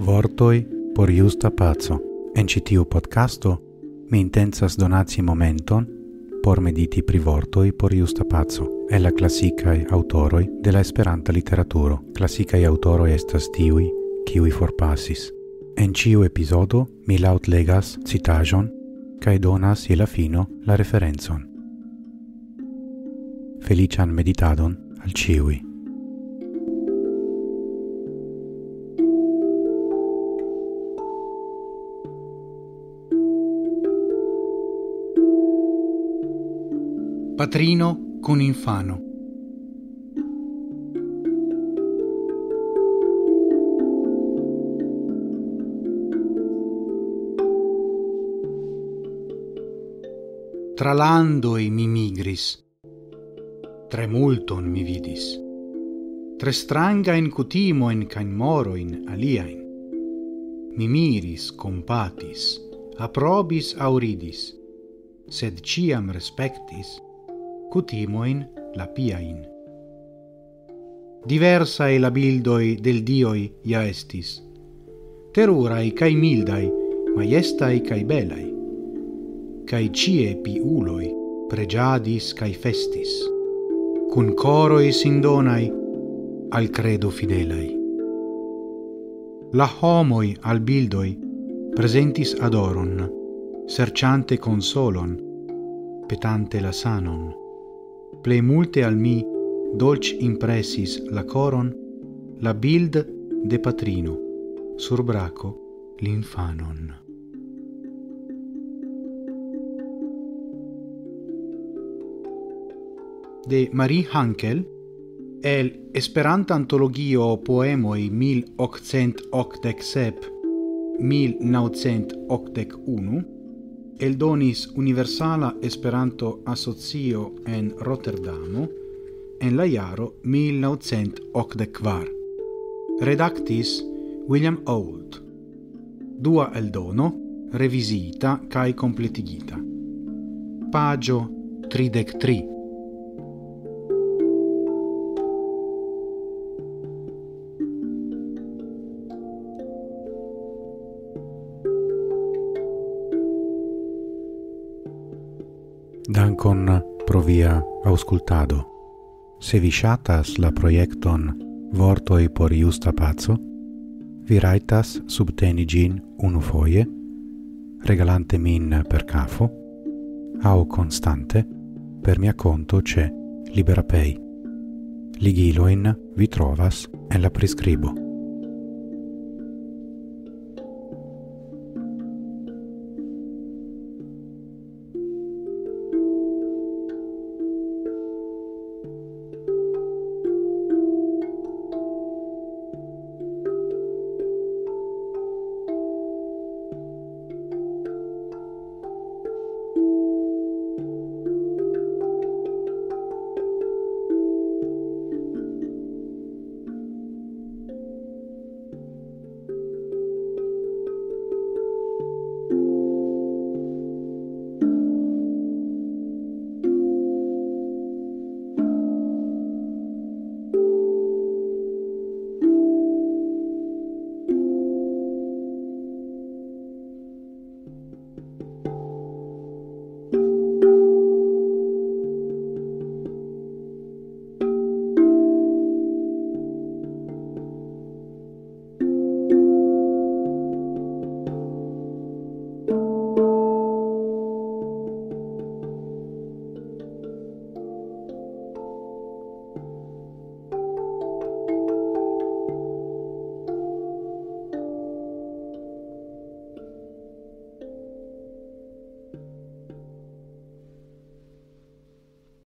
Vortoi por justa paco. En ĉi tiu podcasto mi intencas donaci momenton por mediti pri vortoi por justa paco el la clasikaj aŭtoroj de la Esperanta literaturo. Klasikaj aŭtoroj estas tiuj, kiuj forpasis. En ĉiu epizodo mi laŭtlegas citaĵon kaj donas je la fino la referencon. Feliĉan meditadon al ĉiuj. Patrino con infano. Tra landoi mi migris, tre multon mi vidis, tre strangain kutimoin kaj moroin aliain. Mi miris, compatis, aprobis auridis, sed ciam respectis cutimoin la piain. Diversae la bildoi del dioi ia estis, terurai cae mildai, maiestai cae belai, cae cie piuloi pregiadis cae festis, cun coroi sindonai al credo fidelai. La homoi al bildoi presentis adoron, serciante consolon, petante la sanon. Plei multe al mi dolc impressis la coron, la bild de patrino, sur braco l'infanon. De Marie Hankel, el Esperanta antologio poemoi 1887-1981, eldonis Universala Esperanto Asocio en Rotterdamo en la jaro 1984. Redactis William Auld. Dua eldono, revisita cae completigita. Pagio 33. Dankon pro via aŭskultado. Se vi ŝatas la projekton Vortoj por justa paco, vi rajtas subteni ĝin unufoje, regalante min per kafo, aŭ konstante per mia konto ĉe Liberapay. Ligilojn vi trovas en la priskribo.